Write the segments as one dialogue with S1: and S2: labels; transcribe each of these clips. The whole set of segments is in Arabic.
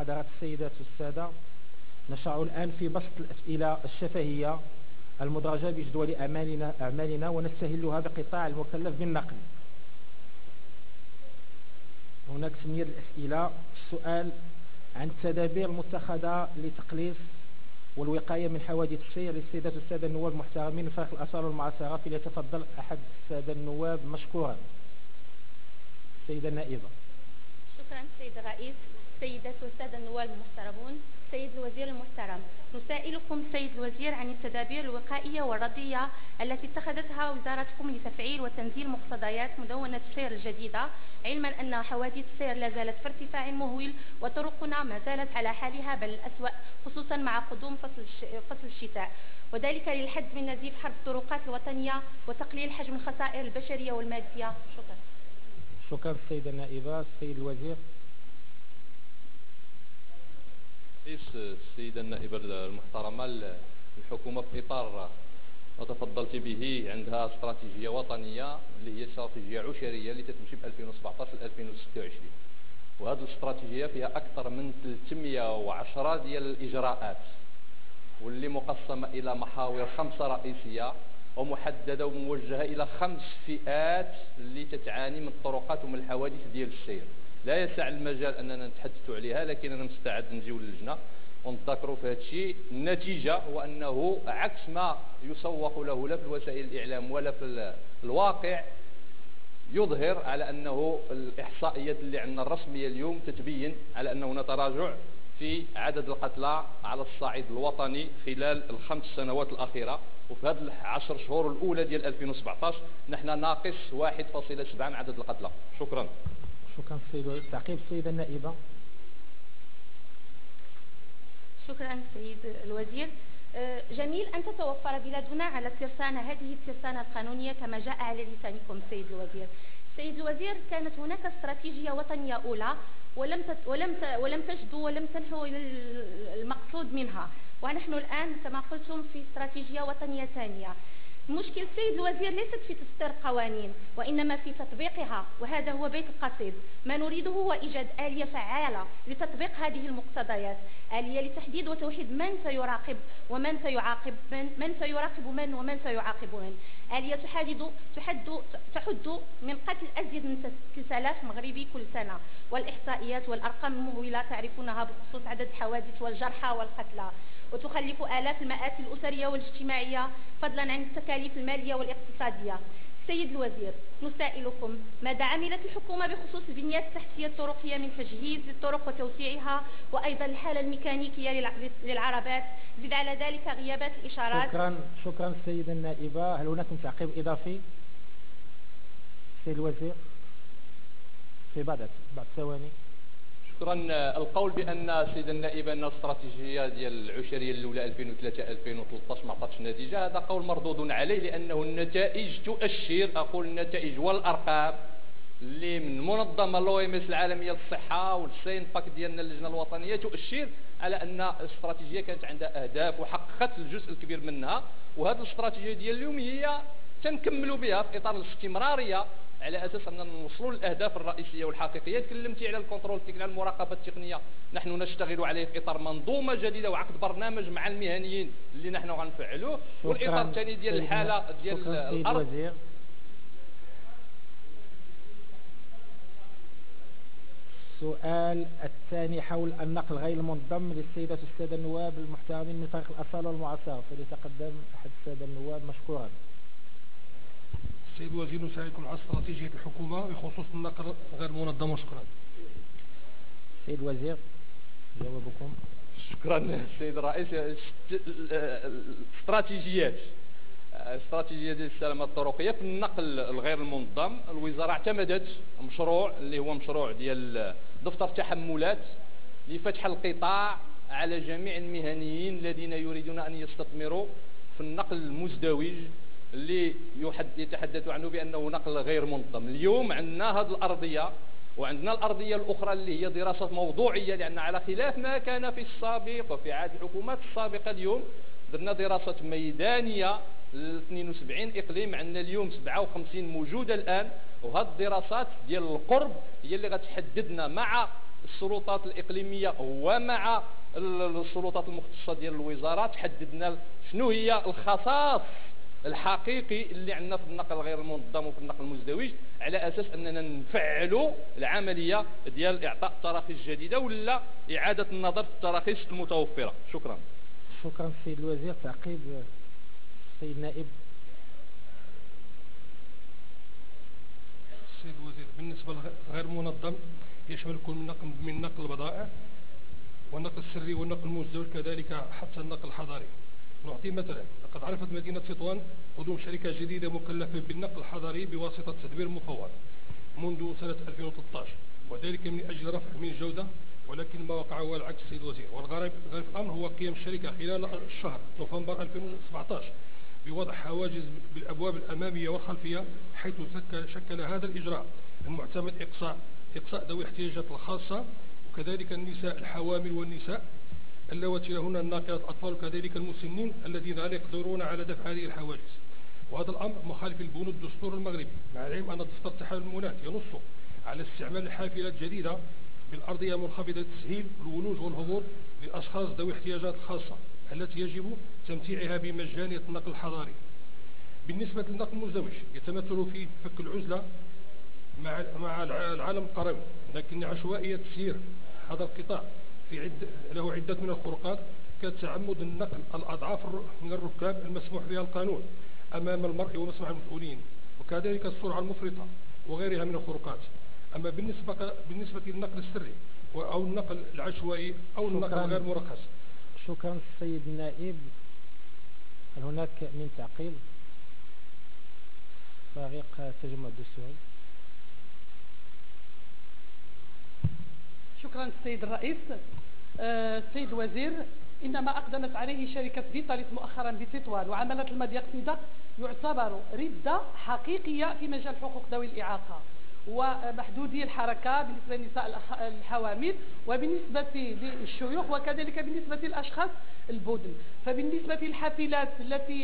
S1: حضرات السيدات والسادة، نشرع الآن في بسط الأسئلة الشفهية المدرجة بجدول أعمالنا ونستهلها بقطاع المكلف بالنقل. هناك تمييز الأسئلة. السؤال عن التدابير المتخذة لتقليص والوقاية من حوادث السير للسيدات والسادة النواب المحترمين من فريق الآثار والمعاصرة، فليتفضل أحد السادة النواب مشكورا. السيدة النائبة.
S2: شكرا سيد الرئيس. سيدات والسادة النواب المحترمون، سيد الوزير المحترم، نسائلكم سيد الوزير عن التدابير الوقائية والردية التي اتخذتها وزارتكم لتفعيل وتنزيل مقتضيات مدونة السير الجديدة، علما أن حوادث السير لا زالت في ارتفاع مهول وطرقنا ما زالت على حالها بل الأسوأ، خصوصا مع قدوم فصل الشتاء، وذلك للحد من نزيف حرب الطرقات الوطنية وتقليل حجم الخسائر البشرية والمادية. شكرا.
S1: شكرا السيدة النائبة. السيد الوزير.
S3: السيدة النائبة المحترمة، الحكومة في إطار ما تفضلت به عندها استراتيجية وطنية اللي هي استراتيجية عشرية اللي تتمشي ب 2017 ل 2026، وهذه الاستراتيجية فيها أكثر من 310 ديال الإجراءات، واللي مقسمة إلى محاور 5 رئيسية ومحددة وموجهة إلى 5 فئات اللي تتعاني من الطرقات ومن الحوادث ديال السير. لا يسع المجال أننا نتحدثوا عليها، لكن أنا مستعد نجيو للجنة ونتذكروا في هذا الشيء. النتيجة هو أنه عكس ما يسوق له لا في وسائل الإعلام ولا في الواقع، يظهر على أنه الإحصائيات اللي عندنا الرسمية اليوم تتبين على أنه هناك تراجع في عدد القتلى على الصعيد الوطني خلال ال5 سنوات الأخيرة، وفي هذه 10 شهور الأولى ديال 2017 نحن ناقص 1.7 من عدد القتلى. شكرا.
S1: شكرا سيد. تعقيب السيدة النائبة.
S2: شكرا سيد الوزير. جميل أن تتوفر بلادنا على الترسانة، هذه الترسانة القانونية كما جاء على لسانكم سيد الوزير. سيد الوزير، كانت هناك استراتيجية وطنية أولى ولم تجدوا ولم تنحوا إلى المقصود منها، ونحن الآن كما قلتم في استراتيجية وطنية ثانية. المشكل سيد الوزير ليست في تصدير قوانين وإنما في تطبيقها، وهذا هو بيت القصيد. ما نريده هو إيجاد آلية فعالة لتطبيق هذه المقتضيات، آلية لتحديد وتوحيد من سيراقب ومن سيعاقب من سيراقب من ومن سيعاقب من، آلية تحد من قتل أزيد من 3000 مغربي كل سنة، والإحصائيات والأرقام المهولة تعرفونها بخصوص عدد الحوادث والجرحى والقتلى، وتخلف آلاف المآسي الأسرية والاجتماعية فضلا عن التكاليف المالية والاقتصادية. سيد الوزير، نسائلكم ماذا عملت الحكومة بخصوص البنيات التحتية الطرقية من تجهيز للطرق وتوسيعها، وأيضا الحالة الميكانيكية للعربات، زد على ذلك غيابات الإشارات.
S1: شكرا السيدة النائبة. هل هناك تعقيب إضافي؟ سيد الوزير في بعد ثواني.
S3: شكرا. القول بان السيده النائبه ان الاستراتيجيه ديال العشريه الاولى 2003 2013 ما عطاتش نتيجه، هذا قول مردود عليه، لانه النتائج تؤشر، اقول النتائج والارقام اللي من منظمه الOMS العالميه للصحه والسين باك ديالنا اللجنه الوطنيه تؤشر على ان الاستراتيجيه كانت عندها اهداف وحققت الجزء الكبير منها، وهذه الاستراتيجيه ديال اليوم هي تنكملوا بها في اطار الاستمراريه على اساس اننا نوصلوا للاهداف الرئيسيه والحقيقيه. تكلمتي على الكنترول التقني، على المراقبه التقنيه، نحن نشتغل عليه في اطار منظومه جديده وعقد برنامج مع المهنيين اللي نحن غنفعلوه، والاطار الثاني ديال الحاله ديال الارض.
S1: السؤال الثاني حول النقل غير المنظم للسيدات والسادة النواب المحترمين من فريق الأصالة والمعاصرة، فليتقدم أحد السادة النواب مشكورا.
S4: سيد الوزير، نسألكم عن استراتيجية الحكومة بخصوص النقل غير المنظم وشكرا.
S1: سيد الوزير جوابكم.
S3: شكرا سيد الرئيس. استراتيجية ديال السلامة الطرقية في النقل الغير المنظم، الوزارة اعتمدت مشروع اللي هو مشروع ديال دفتر تحملات لفتح القطاع على جميع المهنيين الذين يريدون أن يستثمروا في النقل المزدوج اللي يتحدث عنه بأنه نقل غير منظم. اليوم عندنا هذه الأرضية، وعندنا الأرضية الأخرى اللي هي دراسة موضوعية، لأن على خلاف ما كان في السابق وفي عهد الحكومات السابقة اليوم درنا دراسة ميدانية ل 72 إقليم، عندنا اليوم 57 موجودة الآن، وهذه الدراسات ديال القرب هي اللي غتحددنا مع السلطات الإقليمية ومع السلطات المختصة ديال الوزارات حددنا شنو هي الخصائص الحقيقي اللي عندنا في النقل غير المنظم وفي النقل المزدوج، على اساس اننا نفعلوا العمليه ديال اعطاء التراخيص الجديده ولا اعاده النظر في التراخيص المتوفره. شكرا.
S1: شكرا سيد الوزير. تعقيب سيد النائب.
S4: السيد الوزير، بالنسبه لغير منظم يشمل كل من نقل البضائع والنقل السري والنقل المزدوج، كذلك حتى النقل الحضري. نعطي مثلا، لقد عرفت مدينة تطوان قدوم شركة جديدة مكلفة بالنقل الحضري بواسطة تدبير مفوض منذ سنة 2013، وذلك من أجل رفع من الجودة، ولكن ما وقع هو العكس سيد الوزير. والغريب في الأمر هو قيام الشركة خلال الشهر نوفمبر 2017 بوضع حواجز بالأبواب الأمامية والخلفية، حيث شكل هذا الإجراء المعتمد إقصاء ذوي الاحتياجات الخاصة، وكذلك النساء الحوامل والنساء اللواتي لهن الناقلات الأطفال، وكذلك المسنين الذين لا يقدرون على دفع هذه الحواجز. وهذا الأمر مخالف لبنود الدستور المغربي، مع العلم أن دفتر تحالف المولات ينص على استعمال الحافلات الجديدة بالأرضية منخفضة التسهيل والولوج والهبوط للأشخاص ذوي احتياجات خاصة التي يجب تمتيعها بمجانية النقل الحضاري. بالنسبة للنقل المزدوج يتمثل في فك العزلة مع العالم القروي، لكن عشوائية تسيير هذا القطاع له عدة من الخروقات، كتعمد النقل الأضعاف من الركاب المسموح بها القانون أمام المرء ومسمع المسؤولين، وكذلك السرعة المفرطة وغيرها من الخروقات. أما بالنسبة للنقل السري أو النقل العشوائي أو النقل غير مرخص.
S1: شكرا السيد النائب. هل هناك من تعقيب؟ فريق التجمع الدستوري.
S5: شكرا السيد الرئيس. السيد الوزير، إنما أقدمت عليه شركة فيتاليس مؤخرا بتطوان وعملت المضيق سيدا يعتبر ردة حقيقية في مجال حقوق ذوي الإعاقة ومحدودي الحركة بالنسبة للنساء الحوامل وبالنسبة للشيوخ وكذلك بالنسبة للأشخاص البدن. فبالنسبة للحافلات التي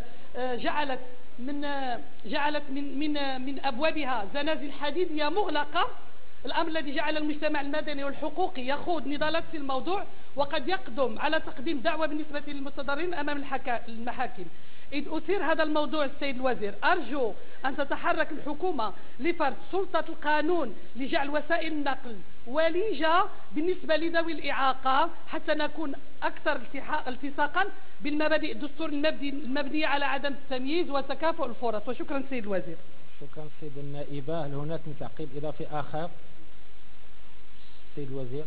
S5: جعلت من أبوابها زنازل حديدية مغلقة، الأمر الذي جعل المجتمع المدني والحقوقي يخوض نضالات في الموضوع وقد يقدم على تقديم دعوة بالنسبة للمتضررين أمام المحاكم. إذ أثير هذا الموضوع السيد الوزير، أرجو أن تتحرك الحكومة لفرض سلطة القانون لجعل وسائل النقل وليجة بالنسبة لذوي الإعاقة حتى نكون أكثر التصاقا بالمبادئ الدستور المبنية على عدم التمييز وتكافؤ الفرص. وشكرا سيد الوزير.
S1: شكرا سيد النائبة. هل هناك من تعقيب إضافي آخر؟ سيد الوزير.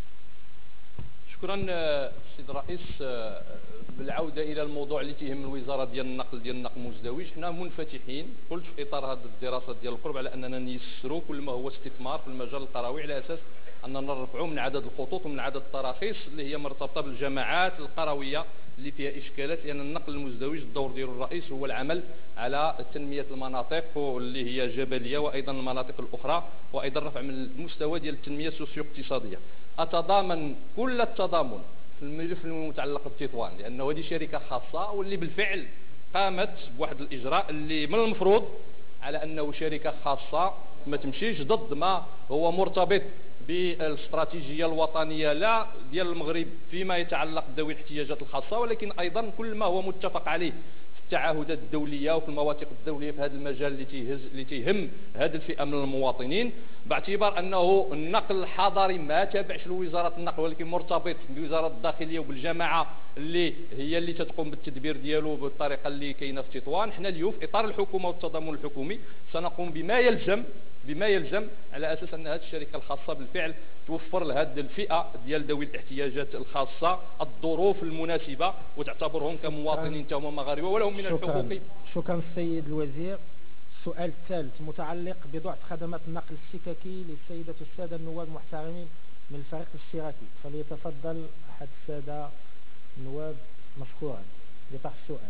S3: شكرا سيد الرئيس. بالعودة إلى الموضوع اللي تيهم الوزارة ديال النقل المزدوج، حنا منفتحين قلت في إطار هذه الدراسة ديال القرب على أننا نيسروا كل ما هو استثمار في المجال القروي، على أساس أننا نرفعوا من عدد الخطوط ومن عدد التراخيص اللي هي مرتبطة بالجماعات القروية اللي فيها إشكالات، لأن النقل المزدوج الدور ديالو الرئيس هو العمل على تنمية المناطق اللي هي جبلية وأيضا المناطق الأخرى، وأيضا رفع من المستوى ديال التنمية السوسيو اقتصادية. أتضامن كل التضامن في الملف المتعلق بتطوان، لأنه هذه شركة خاصة واللي بالفعل قامت بواحد الإجراء اللي من المفروض على أنه شركة خاصة ما تمشيش ضد ما هو مرتبط بالاستراتيجية الوطنية لا ديال المغرب فيما يتعلق بذوي الاحتياجات الخاصة، ولكن أيضا كل ما هو متفق عليه في التعهدات الدولية وفي المواثيق الدولية في هذا المجال اللي تيهم هذه الفئة من المواطنين، باعتبار أنه النقل الحضري ما تابعش لوزارة النقل ولكن مرتبط بوزارة الداخلية وبالجماعة اللي هي اللي تقوم بالتدبير ديالو بالطريقة اللي كاينة في تطوان. حنا اليوم في إطار الحكومة والتضامن الحكومي سنقوم بما يلزم على أساس أن هذه الشركة الخاصة بالفعل توفر لهذه الفئة ديال ذوي الاحتياجات الخاصة الظروف المناسبة وتعتبرهم كمواطنين تهم مغاربة ولهم من الحقوق.
S1: شكرا السيد الوزير. السؤال الثالث متعلق بضعف خدمات النقل السككي للسيدة والسادة النواب المحترمين من الفريق الاشتراكي، فليتفضل أحد السادة النواب مشكورا لطرح السؤال.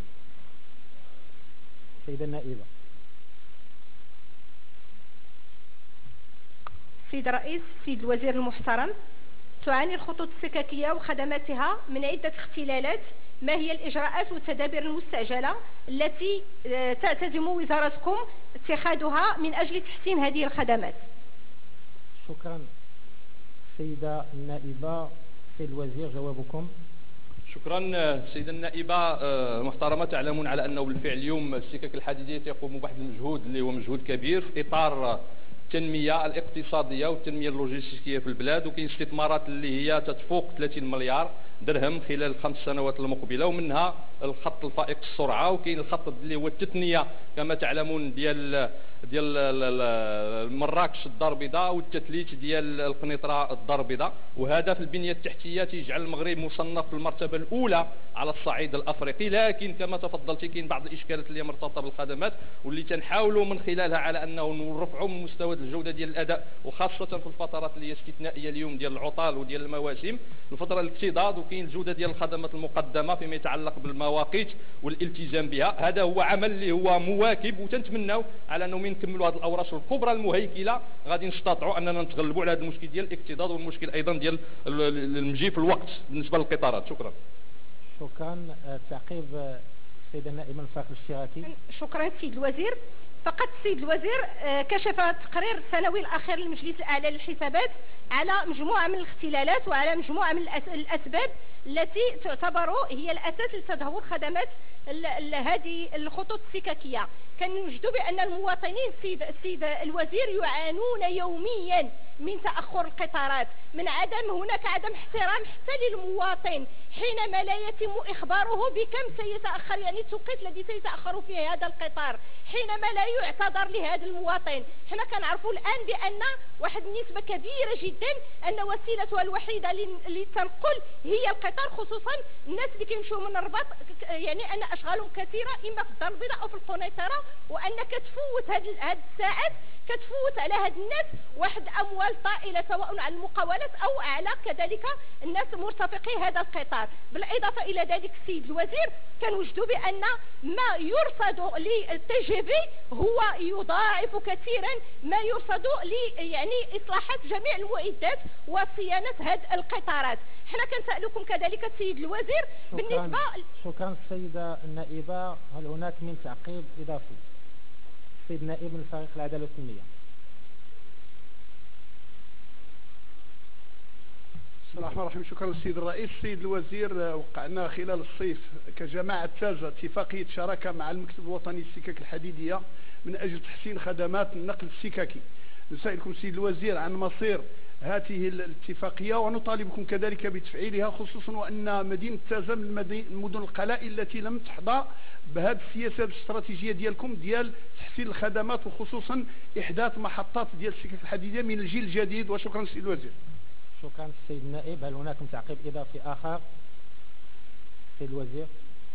S1: سيدة النائبة.
S6: سيد الرئيس، سيد الوزير المحترم، تعاني الخطوط السككية وخدماتها من عدة اختلالات. ما هي الإجراءات والتدابير المستعجلة التي تعتزم وزارتكم اتخاذها من أجل تحسين هذه الخدمات؟
S1: شكرا السيدة النائبة سيد الوزير جوابكم.
S3: شكرا السيدة النائبة المحترمة. تعلمون على أنه بالفعل اليوم السكك الحديدية تقوم بواحد المجهود اللي هو مجهود كبير في إطار التنمية الاقتصادية والتنمية اللوجستية في البلاد، وكاين استثمارات اللي هي تتفوق 30 مليار درهم خلال الخمس سنوات المقبلة، ومنها الخط الفائق السرعة، وكاين الخط اللي هو التثنية كما تعلمون ديال مراكش الدار البيضاء والتثليث ديال القنيطرة الدار البيضاء. وهذا في البنية التحتية تيجعل المغرب مصنف في المرتبة الأولى على الصعيد الأفريقي. لكن كما تفضلت كاين بعض الإشكالات اللي هي مرتبطة بالخدمات واللي تنحاولوا من خلالها على أنه نرفعوا من مستوى الجودة ديال الأداء، وخاصة في الفترات اللي هي استثنائية اليوم ديال العطل وديال المواسم، الفترة الاكتظاظ، وكاين الجودة ديال الخدمات المقدمة فيما يتعلق بالمواقيت والالتزام بها. هذا هو عمل اللي هو مواكب، وتنتمناو على أنه من نكملوا هذه الأوراش الكبرى المهيكلة غادي نستطيعوا أننا نتغلبوا على هذا المشكل ديال الاكتظاظ والمشكل أيضا ديال المجي في الوقت بالنسبة للقطارات. شكرا.
S1: شكرا. تعقيب السيدة النائبة من الفريق الاشتراكي.
S6: شكرا سيد الوزير. فقط السيد الوزير كشف التقرير السنوي الأخير للمجلس الأعلى للحسابات على مجموعة من الاختلالات وعلى مجموعة من الأسباب التي تعتبر هي الأساس لتدهور خدمات هذه الخطوط السككية. كنوجدوا بأن المواطنين السيد الوزير يعانون يوميا من تأخر القطارات، من هناك عدم احترام حتى للمواطن حينما لا يتم إخباره بكم سيتأخر، يعني التوقيت الذي سيتأخر فيه هذا القطار، حينما لا يعتذر لهذا المواطن. حنا كنعرفوا الآن بأن واحد النسبة كبيرة جدا أن وسيلتها الوحيدة للتنقل هي القطار، خصوصا الناس اللي كيمشيو من الرباط، يعني أن أشغالهم كثيرة إما في الدار البيضاء أو في القنيطرة، وأنك تفوت هذه الساعات كتفوت على هاد الناس واحد اموال طائله سواء على المقاولات او على كذلك الناس مرتفقي هذا القطار. بالاضافه الى ذلك السيد الوزير كنوجدوا بان ما يرصد للتي جي في هو يضاعف كثيرا ما يرصد يعني اصلاحات جميع المعدات وصيانه هذه القطارات. حنا كنسالكم كذلك السيد الوزير بالنسبه.
S1: شكرا السيده النائبه. هل هناك من تعقيب اضافي؟ السيد النائب من فريق العدالة والتنمية.
S7: بسم الله الرحمن الرحيم. شكرا للسيد الرئيس. السيد الوزير، وقعنا خلال الصيف كجماعة تازة اتفاقية شراكة مع المكتب الوطني للسكك الحديدية من أجل تحسين خدمات النقل السككي. نسألكم السيد الوزير عن مصير هذه الاتفاقية، ونطالبكم كذلك بتفعيلها، خصوصا وأن مدينة تازة من المدن القلائل التي لم تحظى بهذه السياسة الاستراتيجية ديالكم ديال تحسين الخدمات، وخصوصا إحداث محطات ديال السكك الحديدية من الجيل الجديد. وشكرا سيد الوزير.
S1: شكرا السيد النائب. هل هناك تعقيب إضافي آخر؟ سيد الوزير.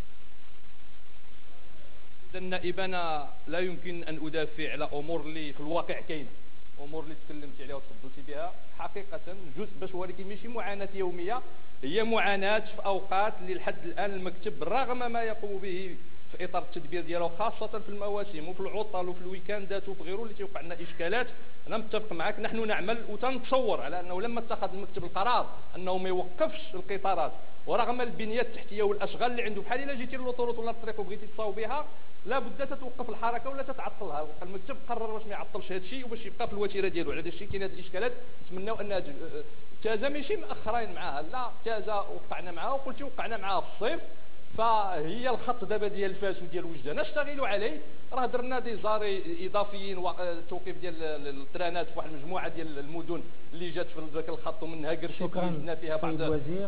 S3: النائب، أنا لا يمكن أن أدافع على أمور اللي في الواقع كاينة، امور اللي تكلمت عليها وتفضلتي بها حقيقه جزء باش، ولكن ماشي معاناه يوميه، هي معاناه في اوقات اللي لحد الان المكتب رغم ما يقوم به في اطار التدبير ديالو خاصه في المواسم وفي العطل وفي الويكاندات وفي غيره اللي تيوقع لنا اشكالات. انا متفق معك، نحن نعمل وتنتصور على انه لما اتخذ المكتب القرار انه ما يوقفش القطارات ورغم البنيه التحتيه والاشغال اللي عنده، بحال الا جيتي للوطورات ولا الطريق وبغيتي تصاوب بها لابد تتوقف الحركه ولا تتعطلها. المكتب قرر باش ما يعطلش هذا الشيء وباش يبقى في الوتيره ديالو. على هذا الشيء كاين هذه الاشكالات، نتمناو ان تازا ماشي مأخرين معاها، لا تازا وقعنا معاها وقلتي وقعنا معاها في الصيف، فهي الخط دابا ديال فاس وديال وجده نشتغلوا عليه. راه درنا دي زاري اضافيين وتوقيف ديال الترانات في واحد المجموعه ديال المدن اللي جات في ذاك الخط، ومنها قرشي وجدنا فيها بعض.
S1: سيد الوزير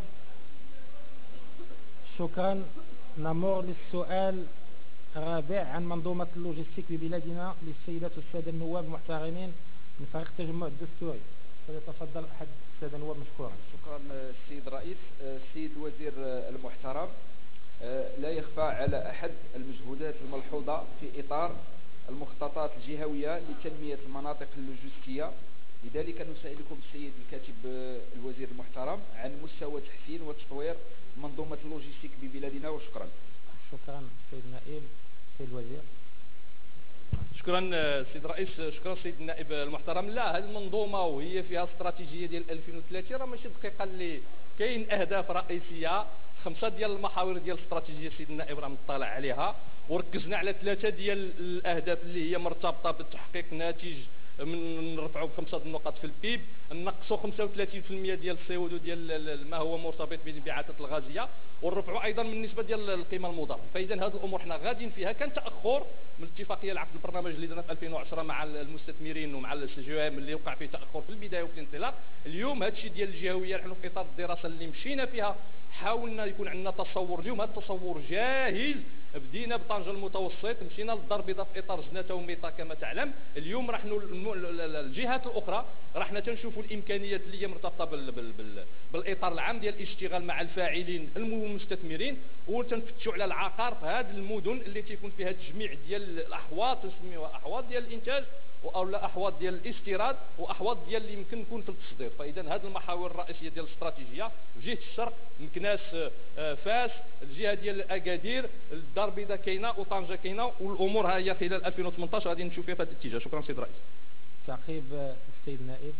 S1: شكرا. نمر للسؤال الرابع عن منظومة اللوجستيك ببلادنا للسيدات والسادة النواب المحترمين من فريق التجمع الدستوري. فليتفضل أحد السادة النواب مشكورا.
S8: شكرا السيد الرئيس. السيد الوزير المحترم، لا يخفى على أحد المجهودات الملحوظة في إطار المخططات الجهوية لتنمية المناطق اللوجستية. لذلك نسألكم السيد الكاتب الوزير المحترم عن مستوى تحسين وتطوير منظومة اللوجستيك ببلادنا. وشكرا.
S1: شكرا سيد النائب. سيد الوزير.
S3: شكرا سيد الرئيس. شكرا سيد النائب المحترم. لا، هذه المنظومه وهي فيها استراتيجيه ديال 2030 راه ماشي دقيقه، اللي كاين اهداف رئيسيه 5 ديال المحاور ديال الاستراتيجيه سيد النائب راه مطلع عليها، وركزنا على 3 ديال الاهداف اللي هي مرتبطه بتحقيق ناتج نرفعوا ب5 النقط في البيب، نقصوا 35% ديال السيود وديال ما هو مرتبط بالانبعاثات الغازيه، ونرفعوا ايضا من النسبه ديال القيمه المضافه. فاذا هذه الامور حنا غاديين فيها. كان تاخر من اتفاقيه العقد البرنامج اللي درنا في 2010 مع المستثمرين ومع السي جي ام اللي وقع فيه تاخر في البدايه وفي الانطلاق. اليوم هذا الشيء ديال الجهويه نحن في اطار الدراسه اللي مشينا فيها حاولنا يكون عندنا تصور. اليوم هذا التصور جاهز، بدينا بطنجة المتوسط، مشينا للدار البيضاء في اطار جنة وميطا كما تعلم. اليوم راح الجهات الاخرى راحنا تنشوفوا الامكانيات اللي هي مرتبطه بالاطار العام ديال الاشتغال مع الفاعلين المستثمرين، وتنفتشوا على العقار في هذه المدن اللي تيكون فيها تجميع ديال الاحواض، تسميوها احواض ديال الانتاج او لا احواض ديال الاستيراد واحواض ديال اللي يمكن تكون في التصدير. فاذا هذه المحاور الرئيسيه ديال الاستراتيجيه في جهه الشرق مكناس، فاس، الجهه ديال اكادير، الدار البيضاء كاينه وطنجه كاينه، والامور ها هي خلال 2018 غادي نمشيو فيها في هذا الاتجاه. شكرا سيد الرئيس.
S1: تعقيب السيد النائب.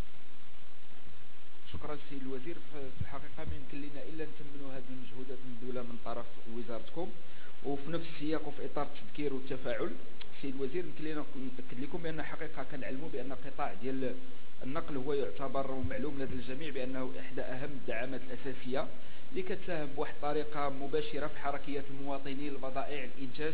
S8: شكرا السيد الوزير. في الحقيقه ما يمكن لنا الا نتمنوا هذه المجهودات المبذوله من طرف وزارتكم، وفي نفس السياق وفي اطار التذكير والتفاعل. السيد الوزير يمكن لنا ناكد لكم بان حقيقه كنعلموا بان القطاع ديال النقل هو يعتبر معلوم لدى الجميع بانه احدى اهم الدعامات الاساسيه اللي كتساهم بواحد الطريقه مباشره في حركيه المواطنين لبضائع الانتاج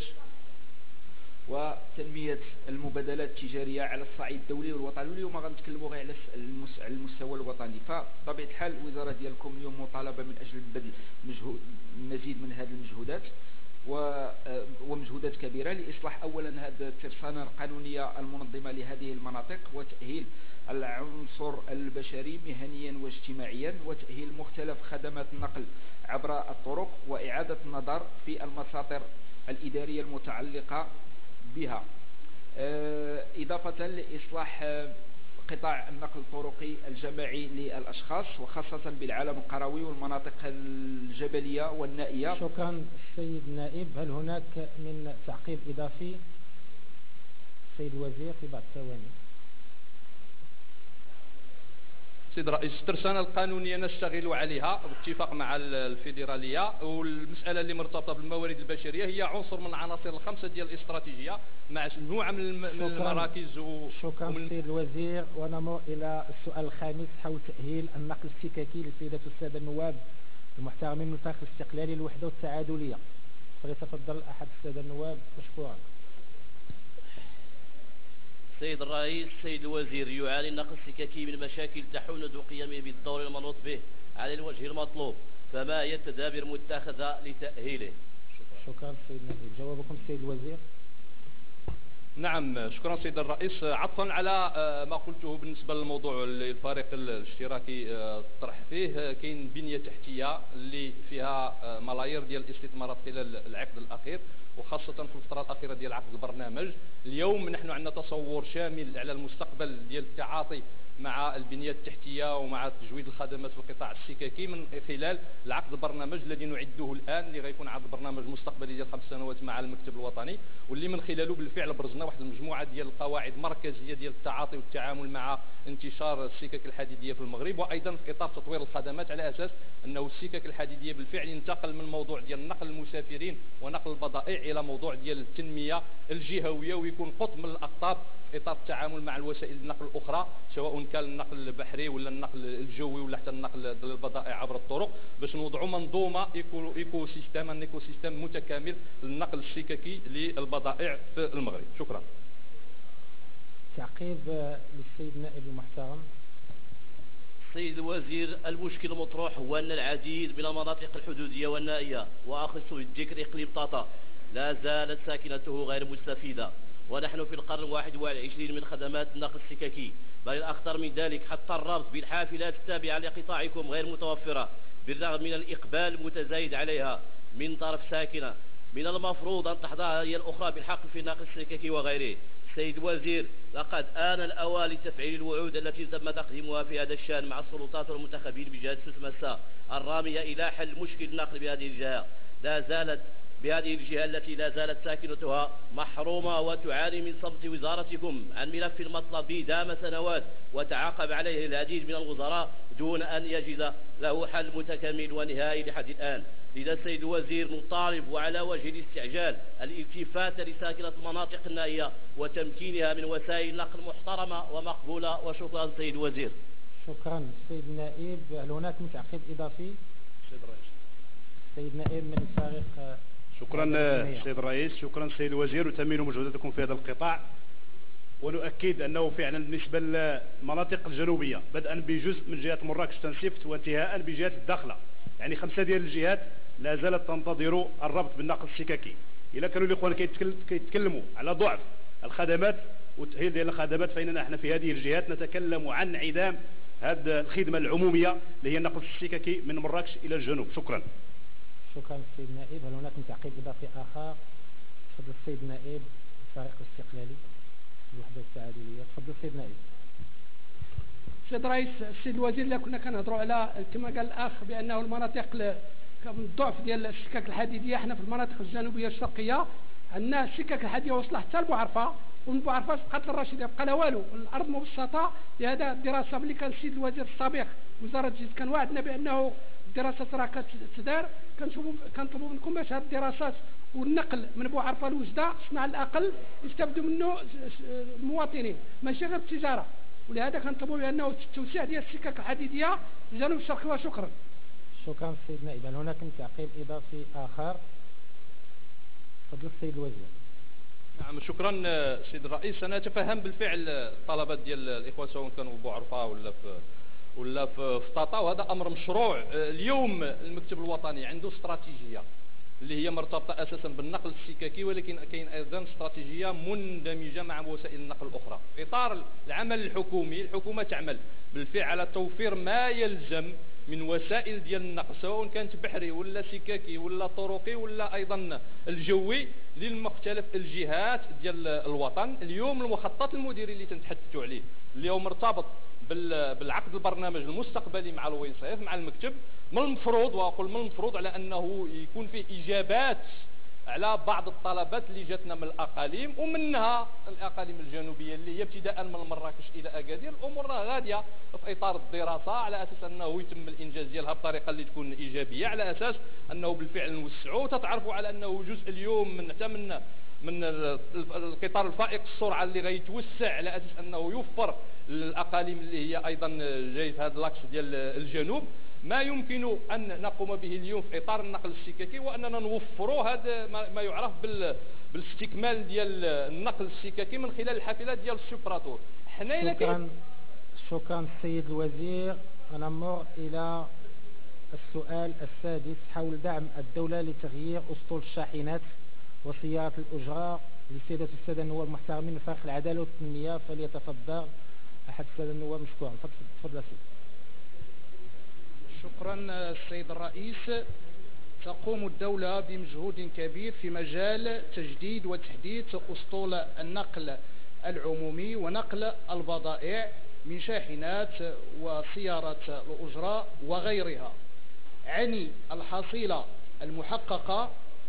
S8: وتنميه المبادلات التجاريه على الصعيد الدولي والوطني. واليوم غنتكلموا غير على المستوى الوطني. فبطبيعه الحال الوزاره ديالكم اليوم مطالبه من اجل بذل مزيد من هذه المجهودات ومجهودات كبيرة لإصلاح أولا هذه الترسانة القانونية المنظمة لهذه المناطق، وتأهيل العنصر البشري مهنيا واجتماعيا، وتأهيل مختلف خدمات النقل عبر الطرق، وإعادة النظر في المساطر الإدارية المتعلقة بها، إضافة لإصلاح قطاع النقل الطرقي الجماعي للأشخاص وخاصة بالعالم القروي والمناطق الجبلية والنائية.
S1: شكرا السيد النائب. هل هناك من تعقيب إضافي؟ السيد الوزير في بعض الثواني.
S3: سيد الرئيس، الترسانة القانونية نشتغل عليها باتفاق مع الفيدرالية، والمسألة اللي مرتبطة بالموارد البشرية هي عنصر من العناصر الخمسة ديال الاستراتيجية مع مجموعة من المراكز.
S1: شكرا السيد الوزير. ونمر إلى السؤال الخامس حول تأهيل النقل السككي للسيدات والسادة النواب المحترمين من الفريق الاستقلالي للوحدة والتعادلية. فليتفضل أحد السادة النواب مشكورا.
S9: سيد الرئيس، سيد الوزير، يعاني النقل السككي من مشاكل تحول قيامه بالدور المنوط به على الوجه المطلوب، فما هي التدابير المتخذة لتأهيله؟
S1: شكرا سيد النائب. جوابكم سيد الوزير.
S3: نعم، شكرا سيد الرئيس. عطفا على ما قلته بالنسبة للموضوع الفريق الاشتراكي طرح فيه، كاين بنية تحتية اللي فيها ملايير ديال الاستثمارات خلال العقد الأخير، وخاصة في الفترة الأخيرة ديال عقد البرنامج. اليوم نحن عندنا تصور شامل على المستقبل ديال التعاطي مع البنية التحتية ومع تجويد الخدمات في القطاع السككي من خلال العقد البرنامج الذي نعده الآن، اللي غيكون عقد برنامج مستقبلي ديال 5 سنوات مع المكتب الوطني، واللي من خلاله بالفعل برزنا واحد المجموعة ديال القواعد مركزية ديال التعاطي والتعامل مع انتشار السكك الحديدية في المغرب، وأيضا في إطار تطوير الخدمات على أساس أنه السكك الحديدية بالفعل ينتقل من موضوع ديال نقل المسافرين ونقل البضائع إلى موضوع ديال التنمية الجهوية، ويكون قطب من الأقطاب في إطار التعامل مع الوسائل النقل الأخرى، سواء كان النقل البحري ولا النقل الجوي ولا حتى النقل البضائع عبر الطرق، باش نوضعوا منظومة ايكو سيستم متكامل للنقل السككي للبضائع في المغرب. شكرا.
S1: تعقيب للسيد النائب المحترم.
S9: سيد الوزير، المشكل المطروح هو أن العديد من المناطق الحدودية والنائية، وأخص بالذكر إقليم طاطا، لا زالت ساكنته غير مستفيدة، ونحن في القرن 21 من خدمات النقل السككي، بل الأخطر من ذلك حتى الربط بالحافلات التابعة لقطاعكم غير متوفرة بالرغم من الإقبال المتزايد عليها من طرف ساكنة. من المفروض أن تحظى هي الأخرى بالحق في النقل السككي وغيره. سيد الوزير، لقد آن الأوان لتفعيل الوعود التي تم تقديمها في هذا الشأن مع السلطات والمنتخبين بجهة سوسمسا الرامية إلى حل مشكل النقل بهذه الجهة. لا زالت بهذه الجهة التي لا زالت ساكنتها محرومة وتعاني من صمت وزارتكم عن ملف المطلب دام سنوات وتعاقب عليه العديد من الوزراء دون أن يجد له حل متكامل ونهائي لحد الآن. لذا السيد الوزير نطالب وعلى وجه الاستعجال الالتفات لساكنة المناطق النائية وتمكينها من وسائل نقل محترمة ومقبولة. وشكرا سيد الوزير.
S1: شكرا سيد النائب. هل هناك متعقب إضافي؟
S10: سيد الرئيس.
S1: سيد النائب من فريق.
S10: شكرا سيد الرئيس. شكرا سيد الوزير وتمين مجهوداتكم في هذا القطاع. ونؤكد أنه فعلا بالنسبة للمناطق الجنوبية بدءا بجزء من جهة مراكش تنسيفت وانتهاء بجهة الداخلة، يعني 5 ديال الجهات لا زالت تنتظر الربط بالنقل السككي. إلا كانوا الإخوان كيتكلموا على ضعف الخدمات وتأهيل ديال الخدمات، فإننا احنا في هذه الجهات نتكلم عن انعدام هذه الخدمة العمومية اللي هي النقل السككي من مراكش إلى الجنوب. شكرا.
S1: شكرا السيد النائب. هل هناك تعقيب إضافي آخر؟ تفضل السيد النائب الفريق الاستقلالي الوحدة التعادلية. تفضل السيد النائب.
S5: سيد الرئيس، السيد الوزير، إلا كنا كنهضروا على كما قال الأخ بأنه المناطق من الضعف ديال السكك الحديدية، احنا في المناطق الجنوبية الشرقية عندنا السكك الحديدية وصلت حتى لبوعرفة، ومن بوعرفة بقات الرشيدية بقى لا والو، الأرض مبسطة. لهذا الدراسة ملي كان السيد الوزير السابق وزارة الجيش كان وعدنا بأنه الدراسات راه كتدار، كنطلبوا منكم باش هذه الدراسات والنقل من بوعرفة لوجدة على الأقل يستافدوا منه المواطنين ماشي غير التجارة. ولهذا كنطلبوا بأنه التوسيع ديال السكك الحديدية الجنوب الشرقي. وشكرا.
S1: شكرا السيد النائب. هل هناك تعقيب إضافي آخر؟ تفضل السيد الوزير.
S3: نعم شكرا سيد الرئيس. أنا أتفهم بالفعل الطلبات ديال الإخوة سواء كانوا بوعرفة ولا في طاطا، وهذا أمر مشروع. اليوم المكتب الوطني عنده استراتيجية اللي هي مرتبطة أساسا بالنقل السككي، ولكن كاين أيضا استراتيجية مندمجة مع وسائل النقل الأخرى. في إطار العمل الحكومي، الحكومة تعمل بالفعل على توفير ما يلزم من وسائل ديال النقل سواء كانت بحري ولا سككي ولا طرقي ولا أيضا الجوي للمختلف الجهات ديال الوطن. اليوم المخطط المديري اللي تنتحدثوا عليه اللي هو مرتبط بالعقد البرنامج المستقبلي مع الوصيف مع المكتب، من المفروض وأقول من المفروض على أنه يكون فيه إجابات على بعض الطلبات اللي جاتنا من الأقاليم، ومنها الأقاليم الجنوبية اللي هي ابتداء من مراكش إلى أكادير. الأمور غادية في إطار الدراسة على أساس أنه يتم الإنجاز ديالها بطريقة اللي تكون إيجابية، على أساس أنه بالفعل نوسعوا. تتعرفوا على أنه جزء اليوم من القطار الفائق السرعة اللي غيتوسع على أساس أنه يوفر للأقاليم اللي هي أيضا جاي في هذا اللاكس ديال الجنوب ما يمكن أن نقوم به اليوم في إطار النقل السككي، وأننا نوفروا هذا ما يعرف بالاستكمال ديال النقل السككي من خلال الحافلات ديال السوبراتور.
S1: شكرا السيد الوزير. نمر إلى السؤال السادس حول دعم الدولة لتغيير أسطول الشاحنات وسيارة الأجرة لسيادة السادة النواب المحترمين من فريق العدالة والتنمية. فليتفضل أحد السادة النواب مشكورا. تفضل سيدي.
S11: شكرا السيد الرئيس. تقوم الدولة بمجهود كبير في مجال تجديد وتحديث أسطول النقل العمومي ونقل البضائع من شاحنات وسيارات الأجرة وغيرها. عن الحصيلة المحققة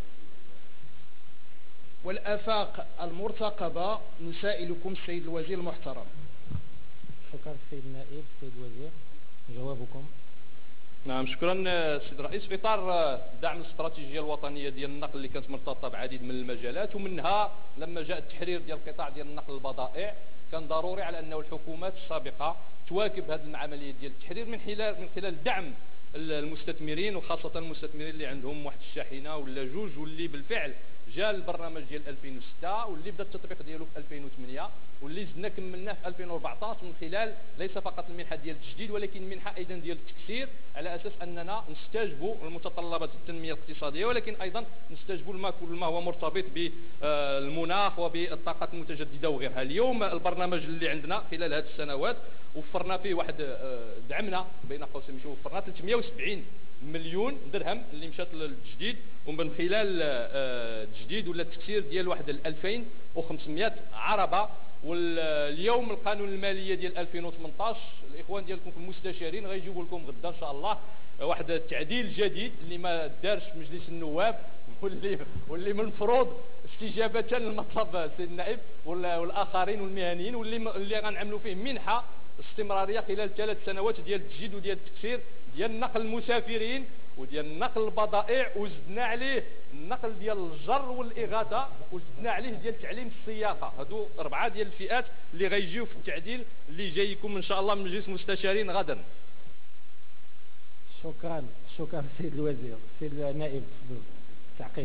S11: والآفاق المرتقبة نسائلكم السيد الوزير المحترم.
S1: شكرا السيد النائب. السيد الوزير جوابكم.
S3: نعم شكرا سيد الرئيس. في اطار دعم الاستراتيجيه الوطنيه ديال النقل اللي كانت مرتبطه بعديد من المجالات، ومنها لما جاء التحرير ديال القطاع ديال النقل البضائع كان ضروري على انه الحكومات السابقه تواكب هذه العمليه ديال التحرير من خلال دعم المستثمرين، وخاصه المستثمرين اللي عندهم واحد الشاحنه ولا جوج، واللي بالفعل جاء البرنامج ديال 2006 واللي بدا التطبيق ديالو في 2008 واللي زدنا كملناه في 2014 من خلال ليس فقط المنحه ديال التجديد ولكن منحه ايضا ديال التكسير، على اساس اننا نستجبوا لمتطلبات التنميه الاقتصاديه ولكن ايضا نستجبوا كل ما هو مرتبط بالمناخ وبالطاقه المتجدده وغيرها. اليوم البرنامج اللي عندنا خلال هذه السنوات وفرنا فيه واحد دعمنا بين قوسين وفرنا 370 مليون درهم اللي مشات للتجديد، ومن خلال التجديد ولا التكسير ديال واحد 2500 عربه. واليوم القانون الماليه ديال 2018 الاخوان ديالكم في المستشارين غيجيبوا لكم غدا ان شاء الله واحد التعديل جديد اللي ما دارش مجلس النواب واللي من المفروض استجابه لمطلب سيد النائب والاخرين والمهنيين واللي غنعملوا فيه منحه استمراريه خلال 3 سنوات ديال التجديد وديال التكسير ديال نقل المسافرين وديال نقل البضائع، وزدنا عليه النقل ديال الجر والاغاثه، وزدنا عليه ديال تعليم السياقه. هادو 4 ديال الفئات اللي غيجيو في التعديل اللي جايكم ان شاء الله من مجلس المستشارين غدا.
S1: شكرا سيد الوزير. سيد النائب تعقيب.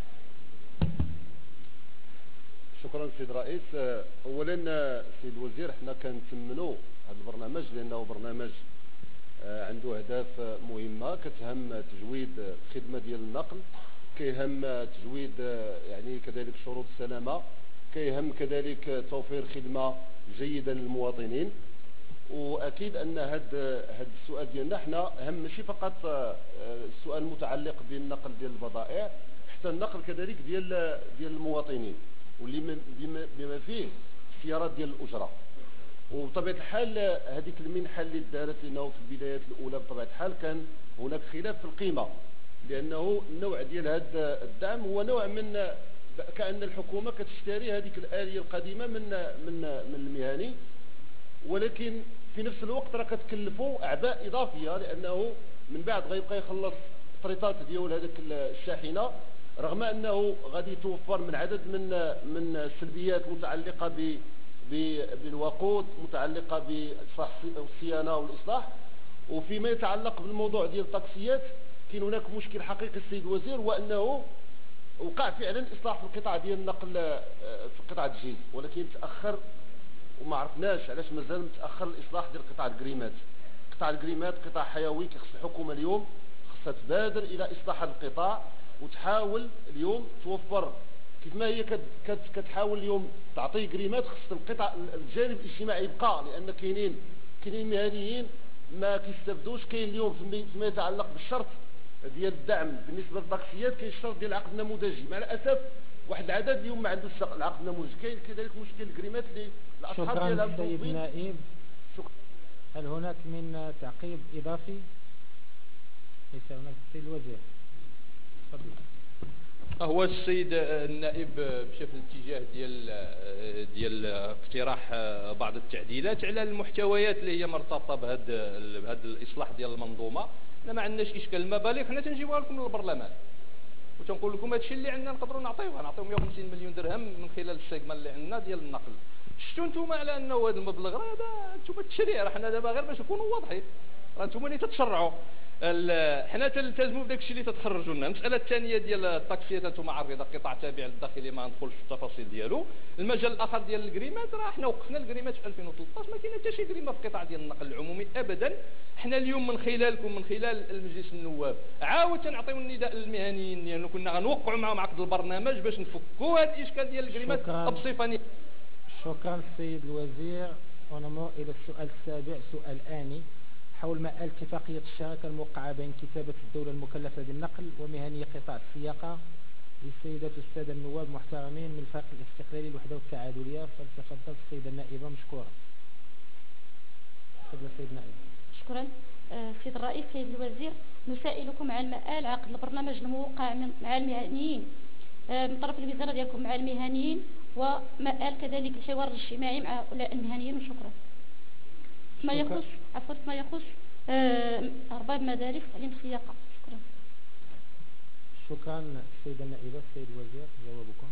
S12: شكرا سيد الرئيس. اولا سيد الوزير حنا كنتمنوا هذا البرنامج لانه برنامج عنده اهداف مهمه كتهم تجويد الخدمه ديال النقل، كيهم تجويد يعني كذلك شروط السلامه، كيهم كذلك توفير خدمه جيده للمواطنين. واكيد ان هذا السؤال ديالنا حنا هم ماشي فقط السؤال المتعلق بالنقل ديال البضائع، حتى النقل كذلك ديال المواطنين واللي بما فيه السيارات ديال الاجره. وبطبيعه الحال هذيك المنحه اللي دارت لنا في البدايات الاولى بطبيعه الحال كان هناك خلاف في القيمه، لانه النوع ديال هذا الدعم هو نوع من كأن الحكومه كتشتري هذيك الآلية القديمه من المهني، ولكن في نفس الوقت راه كتكلفوا اعباء اضافيه، لانه من بعد غيبقى يخلص الطريطات ديال هذاك الشاحنه، رغم انه غادي يتوفر من عدد من السلبيات المتعلقه بالوقود، متعلقه بالصيانه والاصلاح. وفيما يتعلق بالموضوع ديال الطاكسيات كاين هناك مشكل حقيقي السيد الوزير، وانه وقع فعلا اصلاح في القطاع ديال النقل في قطاع الجيل، ولكن تاخر وما عرفناش علاش مازال متاخر الاصلاح ديال قطاع الكريمات. قطاع الكريمات قطاع حيوي، كيخص الحكومه اليوم خصها تبادر الى اصلاح هذا القطاع وتحاول اليوم توفر كيف ما هي كتحاول اليوم تعطي كريمات، خص القطاع الجانب الاجتماعي يبقى، لان كاينين مهنيين ما كيستافدوش. كاين اليوم فيما يتعلق بالشرط ديال الدعم بالنسبه للطاكسيات كاين الشرط ديال العقد النموذجي، مع الاسف واحد العدد اليوم ما عندوش العقد النموذجي. كاين كذلك مشكل الكريمات اللي الاصحاب ديالها
S1: شكرا سيد النائب. هل هناك من تعقيب اضافي؟ ليس هناك. السيد الوزير تفضل.
S3: هو السيد النائب مشى في الاتجاه ديال اقتراح بعض التعديلات على المحتويات اللي هي مرتبطه بهذا الاصلاح ديال المنظومه. حنا ما عندناش اشكال المبالغ، حنا تنجيبوها لكم للبرلمان وتنقول لكم هذا الشيء اللي عندنا نقدروا نعطيوه 150 مليون درهم من خلال السيجما اللي عندنا ديال النقل. شفتوا نتوما على انه هذا المبلغ راه هذا نتوما التشريع، راه حنا دابا غير باش نكونوا واضحين، راه نتوما اللي تتشرعوا، حنا تلتزموا بداك الشيء اللي تتخرجوا لنا. المساله الثانيه ديال الطاكسيات انتم عارضه قطاع تابع للداخلي، ما ندخلش في التفاصيل ديالو. المجال الاخر ديال الكريمات راه حنا وقفنا الكريمات في 2013، ما كاين حتى شي كريمه في القطاع ديال النقل العمومي ابدا. حنا اليوم من خلالكم من خلال المجلس النواب عاود تنعطيو النداء للمهنيين ديالنا، كنا غنوقعوا معهم عقد البرنامج باش نفكوا هذا الاشكال ديال الكريمات بصفه نهائيه.
S1: شكرا السيد الوزير. ونمر الى السؤال السابع، سؤال آني حول مآل اتفاقية الشراكة الموقعة بين كتابة الدولة المكلفة بالنقل ومهني قطاع السياقة للسيدات والسادة النواب المحترمين من الفريق الاستقلالي الوحدة والتعادلية. فلتفضل السيدة النائبة مشكورة. تفضل السيد النائب.
S2: شكرا سيد الرئيس. سيد الوزير، نسائلكم عن مآل عقد البرنامج الموقع مع المهنيين من طرف الوزارة ديالكم مع المهنيين، ومآل كذلك الحوار الاجتماعي مع هؤلاء المهنيين. وشكرا. ما يخص ما يخص أرباب مدارس تعليم السياقة. شكرا.
S1: شكرا السيدة النائبة. السيد الوزير جوابكم.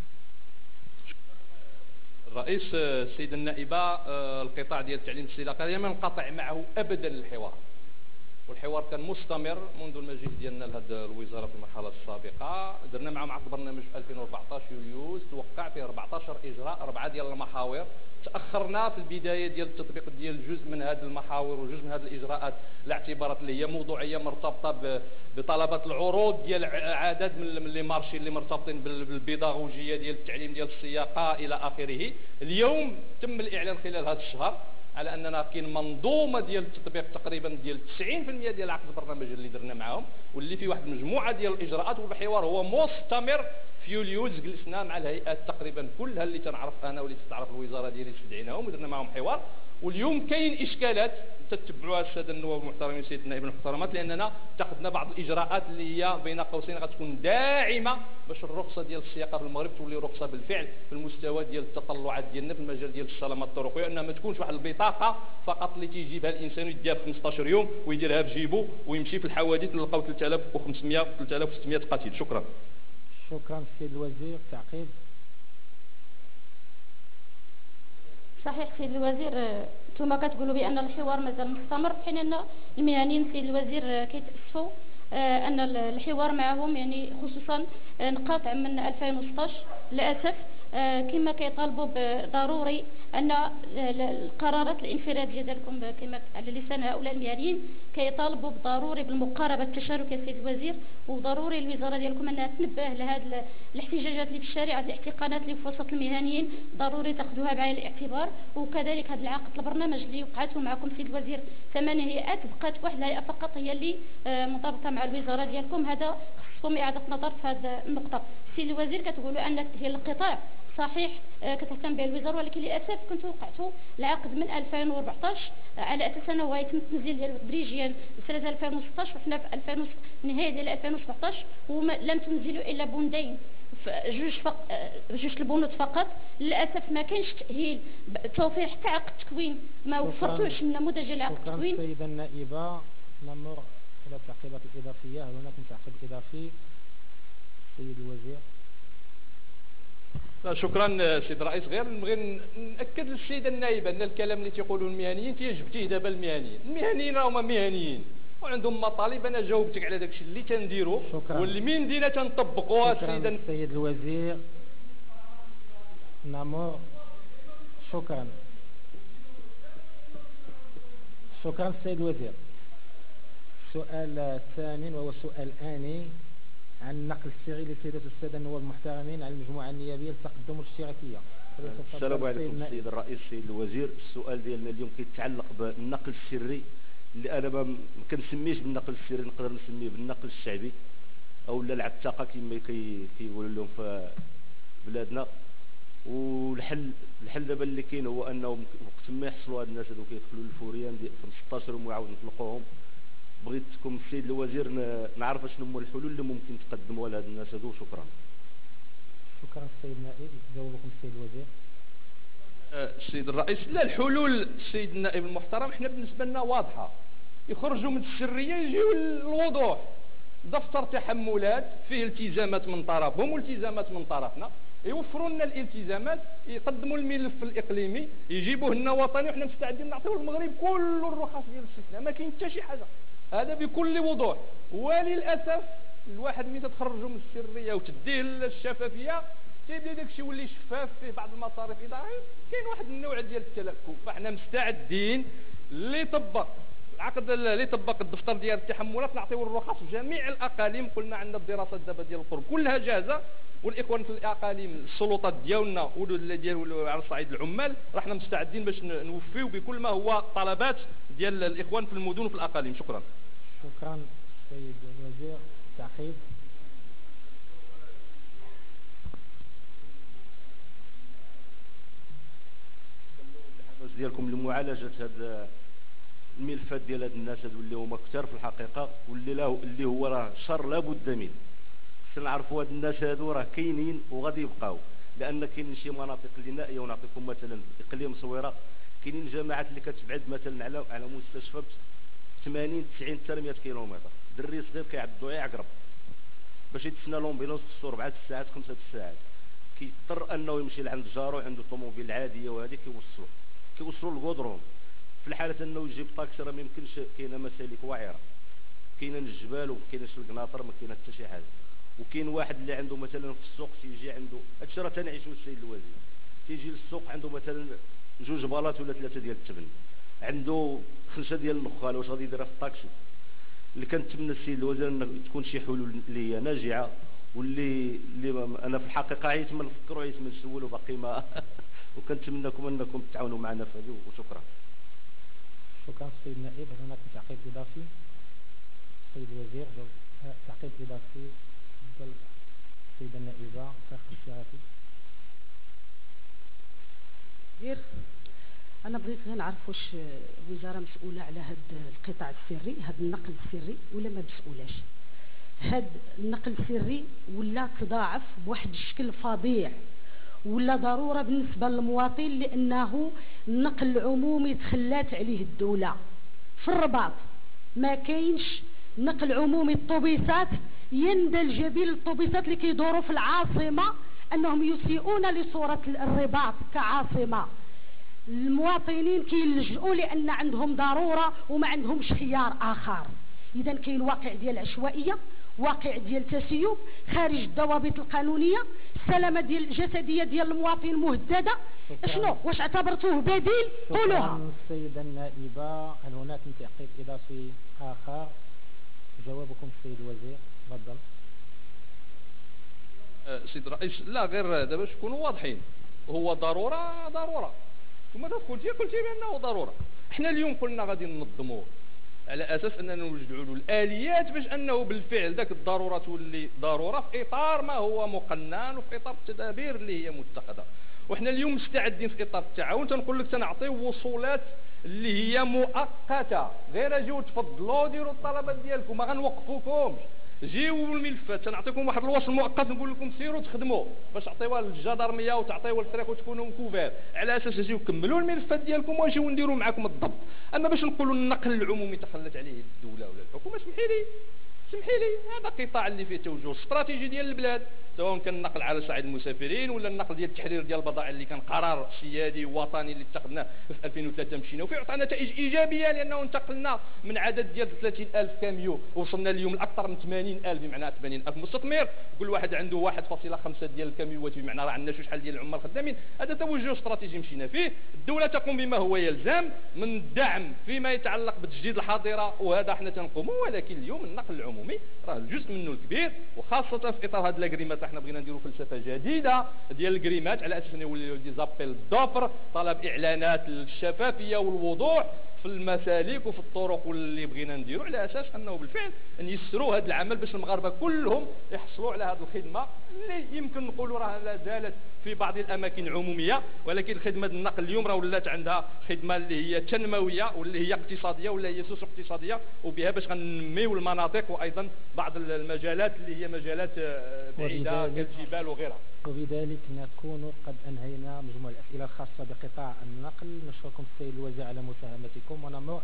S3: الرئيس السيدة النائبة، القطاع ديال تعليم السياقة لم ينقطع معه أبدا الحوار، والحوار كان مستمر منذ المجيء ديالنا لهذه الوزارة في المرحلة السابقة. درنا معهم عقد برنامج في 2014 يوليوز، توقع فيه 14 إجراء، 4 ديال المحاور. تأخرنا في البداية ديال التطبيق ديال جزء من هذه المحاور وجزء من هذه الإجراءات لاعتبارات اللي هي موضوعية مرتبطة بطلبات العروض ديال عدد من لي مارشي اللي مرتبطين بالبيداغوجية ديال التعليم ديال السياقة إلى آخره. اليوم تم الإعلان خلال هذا الشهر على اننا كاين منظومه ديال التطبيق تقريبا ديال 90% ديال عقد البرنامج اللي درنا معاهم، واللي فيه واحد المجموعه ديال الاجراءات، والحوار هو مستمر في يوليوز جلسنا مع الهيئات تقريبا كلها اللي تنعرف انا واللي تتعرف الوزاره ديالي، استدعيناهم ودرنا معهم حوار. واليوم كاين اشكالات تتبعوها الساده النواب المحترمين سيد النائب المحترمات، لاننا اتخذنا بعض الاجراءات اللي هي بين قوسين غتكون داعمه باش الرخصه ديال السياقه في المغرب تولي رخصه بالفعل في المستوى ديال التطلعات ديالنا في المجال ديال السلامه الطرقيه، انها ما تكونش واحد البطاقه فقط اللي تيجيبها الانسان ويديها في 15 يوم ويديرها في جيبو ويمشي في الحوادث نلقاو 3500 3600 قتيل. شكرا.
S1: شكرا سيد الوزير. تعقيب.
S2: صحيح سيد الوزير، ثم كتقولوا بان الحوار مازال مستمر، في حين ان المهنيين سيد الوزير كيتاسفوا ان الحوار معهم يعني خصوصا انقطع من 2016 للاسف، كما كيطالبوا بضروري ان القرارات الانفراديه ديالكم كما على لسان هؤلاء المهنيين كيطالبوا بضروري بالمقاربه التشاركيه سيد الوزير، وضروري الوزاره ديالكم انها تنبه لهذه الاحتجاجات اللي في الشارع، الاحتقانات اللي في وسط المهنيين ضروري تاخذوها بعين الاعتبار. وكذلك هذا العقد البرنامج اللي وقعته معكم سيد الوزير 8 هيئات، بقات واحد الهيئه فقط هي اللي مرتبطه مع الوزاره ديالكم، هذا خصكم اعاده نظر في هذه النقطه. سيد الوزير كتقولوا ان هي القطاع صحيح كتهتم به الوزاره، ولكن للاسف كنتوا وقعتوا العقد من 2014 على اساس انه غيتم التنزيل ديالو تدريجيا سنه 2016 وحنا في نهايه ديال 2017 ولم تنزلوا الا بوندين جوج البنود فقط. للاسف ما كانش تاهيل توفير حتى عقد تكوين، ما وفرتوش من نموذج ديال عقد التكوين.
S1: شكرا السيده النائبه. نمر الى التعقيبات الاضافيه. هل هناك تعقيب اضافي؟ سيد الوزير.
S3: شكرا سيد الرئيس. غير نبغي ناكد للسيده النائبه ان الكلام اللي تيقولوا المهنيين تيجبتيه دابا المهنيين راهما مهنيين وعندهم مطالب. انا جاوبتك على داكشي اللي تنديروا واللي من دينا تنطبقوها.
S1: شكرا السيد الوزير. نمر. شكرا السيد الوزير. السؤال الثامن وهو سؤال آني عن النقل السري لسيدة السادة النواب المحترمين على المجموعة النيابية للتقدم الاشتراكية.
S13: السلام عليكم السيد الرئيس سيد الوزير. السؤال ديالنا اليوم كيتعلق بالنقل السري اللي انا ما كنسميش بالنقل السري، نقدر نسميه بالنقل الشعبي او العتاقه كما كيقولوا لهم في بلادنا. والحل دابا اللي كاين هو انه وقت ما يحصلوا هاد الناس هادو كيدخلوا للفوريان ديال 15 يوم ويعاود نطلقوهم. بغيتكم السيد الوزير نعرف شنو هما الحلول اللي ممكن تقدموها لهاد الناس هادو. شكرا.
S1: شكرا السيد النائب. جاوبكم السيد الوزير.
S3: السيد الرئيس، لا الحلول السيد النائب المحترم احنا بالنسبه لنا واضحه، يخرجوا من السريه يجيو للوضوح. دفتر تحملات فيه التزامات من طرفهم والتزامات من طرفنا، يوفروا لنا الالتزامات، يقدموا الملف الاقليمي، يجيبوه لنا وطني وحنا مستعدين نعطيو للمغرب كل الرخص ديال الاستثناء، ما كاين حتى شي حاجه. هذا بكل وضوح. وللاسف الواحد ملي تتخرجوا من السريه وتديه للشفافيه تيبدا داكشي يولي شفاف فيه بعض المصاريف اداريه، كاين واحد النوع ديال التلكك. فاحنا مستعدين اللي يطبق العقد اللي يطبق الدفتر ديال التحملات نعطيو الرخص في جميع الاقاليم. قلنا عندنا الدراسات دابا ديال القرب كلها جاهزه، والاخوان في الاقاليم السلطات ديالنا ديال على صعيد العمال راحنا مستعدين باش نوفيو بكل ما هو طلبات ديال الاخوان في المدن وفي الاقاليم. شكرا.
S1: شكرا سيد الوزير. تعقيب.
S13: ديالكم لمعالجه هذا الملفات ديال هاد الناس هادو اللي هما كثار في الحقيقه، واللي هو راه شر لابد منه. خصنا نعرفوا هاد الناس هادو راه كاينين وغادي يبقاو، لان كاينين شي مناطق اللي نائيه. ونعطيكم مثلا اقليم صويره كاينين جماعات اللي كتبعد مثلا على مستشفى 80 90 حتى 100 كيلومتر. دري صغير كيعدوا يعقرب باش يتسنى لومبيلونس في 4 ساعات 5 ساعات، كيضطر انه يمشي لعند جارو عنده طوموبيل عاديه وهذه كيوصلوا للغودرون. في الحاله انه يجيب طاكسي راه ما يمكنش، كاينه مسالك واعره، كاينه الجبال وكاينش القناطر، ما كاينه حتى شي حاجه. وكاين واحد اللي عنده مثلا في السوق تيجي عنده هادشي راه تنعيشو السيد الوزير، تيجي للسوق عنده مثلا 2 بالات ولا 3 ديال التبن، عنده 5 ديال النخال، واش غادي يديرها في الطاكسي؟ اللي كنتمنى السيد الوزير ان تكون شي حلول اللي هي ناجعه، واللي انا في الحقيقه عييت من نفكروا عييت من نسول وباقي ما وكنتمنىكم انكم تعاونوا معنا في هذه. وشكرا.
S1: شكرا السيد النائب. هل هناك تعقيب اضافي؟ السيد الوزير تعقيب اضافي. السيدة النائبة فاخر الشرافي.
S5: أنا بغيت غير نعرف واش الوزارة مسؤولة على هذا القطاع السري، هذا النقل السري، ولا ما مسؤولاش. هذا النقل السري ولا تضاعف بواحد الشكل فظيع، ولا ضرورة بالنسبة للمواطن، لأنه النقل العمومي تخلات عليه الدولة. في الرباط ما كاينش نقل عمومي، الطوبيسات يندل جبيل الطوبيسات اللي كيدوروا في العاصمة أنهم يسيئون لصورة الرباط كعاصمة. المواطنين كيلجؤوا لأن عندهم ضرورة وما عندهمش خيار آخر. إذا كاين واقع ديال العشوائية، واقع ديال التسيب خارج الضوابط القانونية، السلامة ديال الجسدية ديال المواطن مهددة. شنو واش اعتبرتوه بديل؟ قولوها.
S1: السيدة النائبة، هل هناك من تعقيب إضافي آخر؟ جوابكم السيد الوزير، تفضل.
S3: سيد الرئيس، لا غير دابا باش نكونوا واضحين، هو ضرورة ثم قلتي بأنه ضرورة. احنا اليوم قلنا غادي ننظموه على اساس اننا نوجدوا له الاليات باش انه بالفعل ذاك الضروره تولي ضروره في اطار ما هو مقنن وفي اطار التدابير اللي هي متخذه. وحنا اليوم مستعدين في اطار التعاون، تنقول لك تنعطيو وصولات اللي هي مؤقته، غير اجيو تفضلوا ديروا الطلبات ديالكم، ما غنوقفوكمش. جيو بالملفات، تنعطيكم واحد الوصل مؤقت، نقول لكم سيروا تخدموا باش تعطيوها للجدرميه وتعطيوها للطريق وتكونوا مكوفات، على اساس تجيو كملوا الملفات ديالكم واجيو نديروا معكم الضبط. اما باش نقولوا النقل العمومي تخلت عليه الدوله ولا الحكومه، اسمحي لي هذا قطاع اللي فيه توجه استراتيجي ديال البلاد، سواء كان النقل على صعيد المسافرين ولا النقل ديال التحرير ديال البضائع اللي كان قرار سيادي وطني اللي اتخذناه في 2003 مشينا وفيه، وعطى نتائج ايجابيه لانه انتقلنا من عدد ديال 30,000 كاميو وصلنا اليوم لاكثر من 80,000، بمعنى 80,000 مستثمر، كل واحد عنده 1.5 ديال الكاميوات، بمعنى راه عندنا شحال ديال العمال خدامين. هذا توجه استراتيجي مشينا فيه. الدوله تقوم بما هو يلزم من الدعم فيما يتعلق بتجديد الحاضره، وهذا احنا تنقوموا. ولكن اليوم النقل العمومي راه جزء منه الكبير، وخاصه في اطار هذه الاجريمات احنا بغينا نديروا فلسفه جديده ديال الكريمات على اساس انه يوليو دي زابيل دوفر، طلب اعلانات الشفافيه والوضوح في المسالك وفي الطرق، واللي بغينا نديروا على اساس انه بالفعل نيسروا هذا العمل باش المغاربه كلهم يحصلوا على هذه الخدمه اللي يمكن نقولوا راه لا زالت في بعض الاماكن عموميه، ولكن خدمه النقل اليوم راه ولات عندها خدمه اللي هي تنمويه واللي هي اقتصاديه ولا هي سوس اقتصاديه، وبها باش غنميو المناطق وايضا بعض المجالات اللي هي مجالات بعيده كالجبال وغيرها.
S1: وبذلك نكون قد انهينا مجموع الاسئله الخاصه بقطاع النقل. نشكركم السيد الوزير على مساهمتكم.